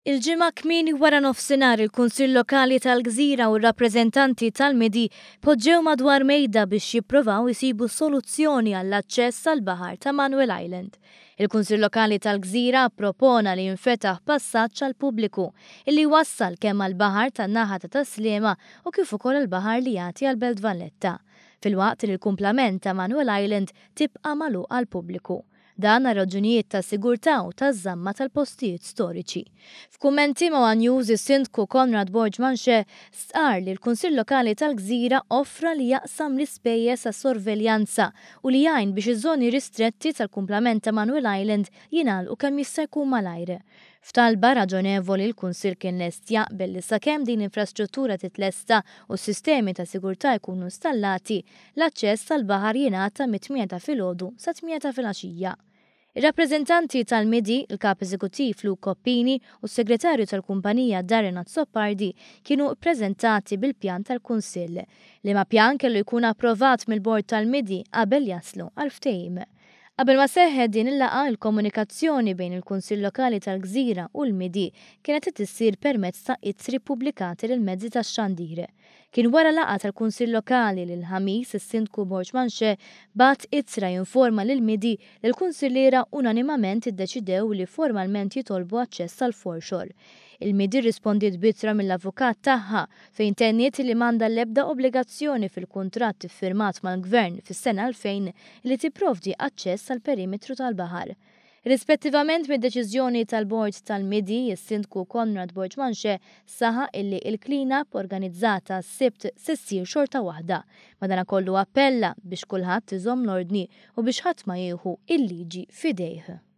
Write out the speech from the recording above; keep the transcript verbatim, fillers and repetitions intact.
Il-ġimgħa kmieni wara nofsinhar il-Kunsill Lokali Tal-Gżira u r-rappreżentanti tal-Midi poġġew madwar mejda biex jippruvaw isibu soluzzjoni għall-aċċess għall-baħar ta' Manuel Island. Il-Kunsill Lokali Tal-Gżira propona li jinfetaħ passaġġ għall-pubbliku illi wassal kemm għall-baħar tan-naħa ta' Taslima u kif ukoll il-baħar li jagħti għall-Belt Valletta, filwaqt li l-kumplament ta' Manuel Island tibqa' magħluq għall-pubbliku. Dan għal raġunijiet ta' sigurtà u taż-żamma tal-postijiet storiċi. F'kummenti ma' One News is-Sindku Konrad Borġmanxe stqar li l-Kunsill Lokali Tal-Gżira offra li jaqsam l-ispejjeż għas-sorveljanza u li jgħin biex iż-żoni ristretti tal-kumplament ta' Manuel Island jingħalqu kemm jista' jkun malajr. F'talba raġonevoli l-Kunsill kien lest jaqbel li sakemm din infrastruttura titlesta u s-sistemi ta' sigurtà jkunu installati, l-aċċess tal-baħar jingħata mit-tmien ta' filgħodu sa tmien ta' filgħaxija. Ir-rappreżentanti tal-Midi, il-Kap Eżekuttiv Luke Koppini u s-Segretarju tal-Kumpanija Darren Azzopardi kienu ppreżentati bil-pjan tal-Kunsill, li ma pjan kellu jkun approvat mill-Bord tal-Midi qabel jaslu għal ftehim. Qabel ma seħħet din il-laqgħa il-komunikazzjoni bejn il-Kunsill Lokali Tal-Gżira u l-Midi kienet qed issir permezz ta' ittri pubblikati lil mezzi tax-xandir. Kien wara laqgħa tal-Kunsill Lokali li l-ħamis is-Sindku Borġmanxe bagħat ittra jinforma lill-Midi li l-Kunsilliera unanimament iddeċidew li formalment jitolbu aċċess għall-foreshore. Il-Midi rispondiet b'ittra mill-avukat tagħha fejn tenniet li m'għandha l-ebda obbligazzjoni fil-kuntratt iffirmat mal-Gvern fis-sena elfejn li tipprovdi aċċess għall-perimetru tal-baħar. Rispettivament mid-deċiżjoni tal-Bord tal-Midi, is-Sindku Konrad Borġmanxe saħaq illi il-clean-up organizzata s-sibt se ssir xorta waħda, madankollu appella biex kulħadd iżomm l-ordni u biex ħadd ma jieħu il-liġi f'idejh.